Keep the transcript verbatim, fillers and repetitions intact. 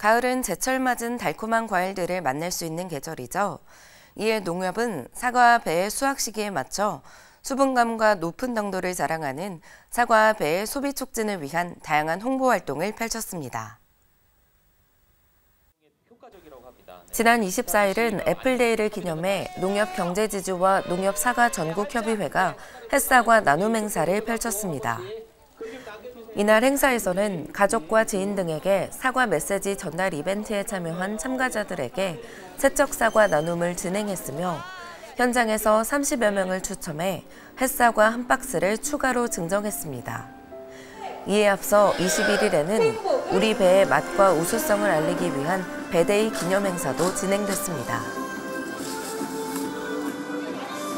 가을은 제철 맞은 달콤한 과일들을 만날 수 있는 계절이죠. 이에 농협은 사과와 배의 수확 시기에 맞춰 수분감과 높은 당도를 자랑하는 사과와 배의 소비 촉진을 위한 다양한 홍보 활동을 펼쳤습니다. 지난 이십사일은 애플데이를 기념해 농협경제지주와 농협사과 전국협의회가 햇사과 나눔 행사를 펼쳤습니다. 이날 행사에서는 가족과 지인 등에게 사과 메시지 전달 이벤트에 참여한 참가자들에게 세척 사과 나눔을 진행했으며 현장에서 삼십여 명을 추첨해 햇사과 한 박스를 추가로 증정했습니다. 이에 앞서 이십일일에는 우리 배의 맛과 우수성을 알리기 위한 배데이 기념 행사도 진행됐습니다.